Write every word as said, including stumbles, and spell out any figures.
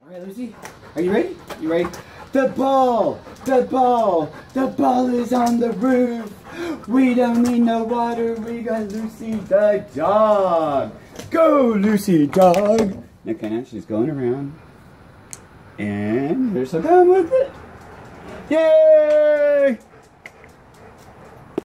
Alright, Lucy, are you ready? You ready? The ball! The ball! The ball is on the roof! We don't need no water, we got Lucy the dog! Go, Lucy dog! Okay, now she's going around. And here's some done with it! Yay!